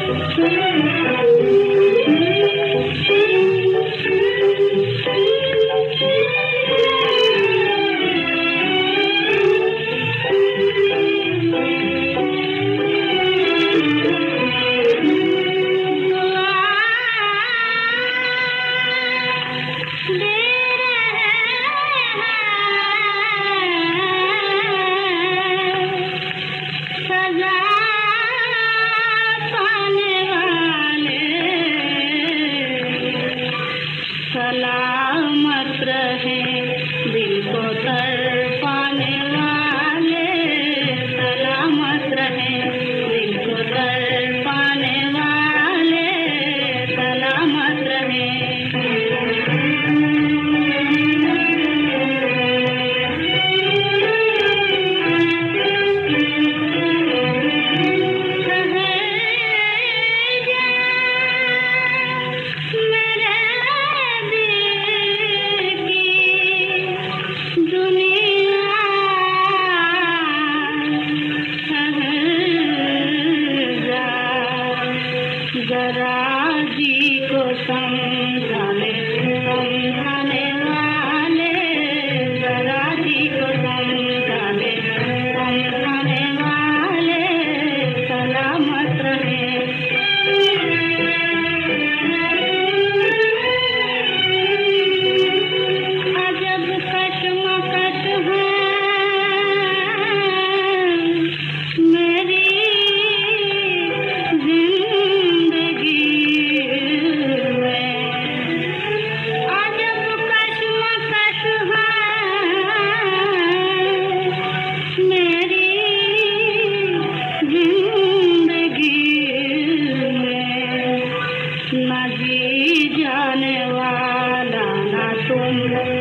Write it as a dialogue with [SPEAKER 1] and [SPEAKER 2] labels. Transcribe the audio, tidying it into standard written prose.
[SPEAKER 1] सलामत रहे दिल को तड़पाने वाले, सलामत रहे दिल को तड़पाने वाले, सलामत रहे। जरा जी को समझाने वाले, जरा जी को समझाने वाले, सलामत रहे। अजब कशमकश है मेरी ना जी जाने वाला ना तुम